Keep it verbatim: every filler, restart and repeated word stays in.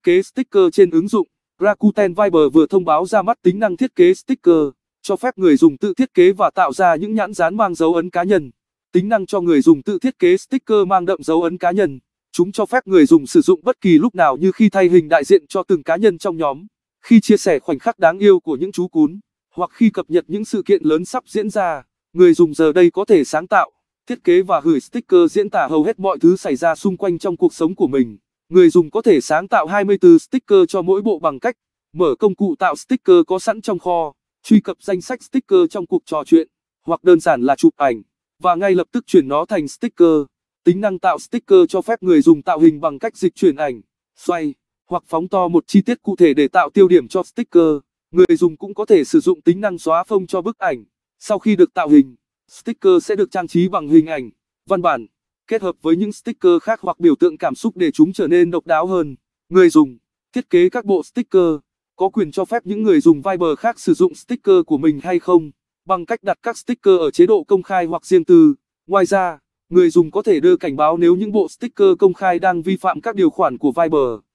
kế sticker trên ứng dụng. Rakuten Viber vừa thông báo ra mắt tính năng thiết kế sticker, cho phép người dùng tự thiết kế và tạo ra những nhãn dán mang dấu ấn cá nhân. Tính năng cho người dùng tự thiết kế sticker mang đậm dấu ấn cá nhân. Chúng cho phép người dùng sử dụng bất kỳ lúc nào như khi thay hình đại diện cho từng cá nhân trong nhóm, khi chia sẻ khoảnh khắc đáng yêu của những chú cún, hoặc khi cập nhật những sự kiện lớn sắp diễn ra. Người dùng giờ đây có thể sáng tạo, thiết kế và gửi sticker diễn tả hầu hết mọi thứ xảy ra xung quanh trong cuộc sống của mình. Người dùng có thể sáng tạo hai mươi tư sticker cho mỗi bộ bằng cách mở công cụ tạo sticker có sẵn trong kho, truy cập danh sách sticker trong cuộc trò chuyện, hoặc đơn giản là chụp ảnh và ngay lập tức chuyển nó thành sticker. Tính năng tạo sticker cho phép người dùng tạo hình bằng cách dịch chuyển ảnh, xoay, hoặc phóng to một chi tiết cụ thể để tạo tiêu điểm cho sticker. Người dùng cũng có thể sử dụng tính năng xóa phông cho bức ảnh. Sau khi được tạo hình, sticker sẽ được trang trí bằng hình ảnh, văn bản, kết hợp với những sticker khác hoặc biểu tượng cảm xúc để chúng trở nên độc đáo hơn. Người dùng thiết kế các bộ sticker có quyền cho phép những người dùng Viber khác sử dụng sticker của mình hay không, bằng cách đặt các sticker ở chế độ công khai hoặc riêng tư. Ngoài ra, người dùng có thể đưa cảnh báo nếu những bộ sticker công khai đang vi phạm các điều khoản của Viber.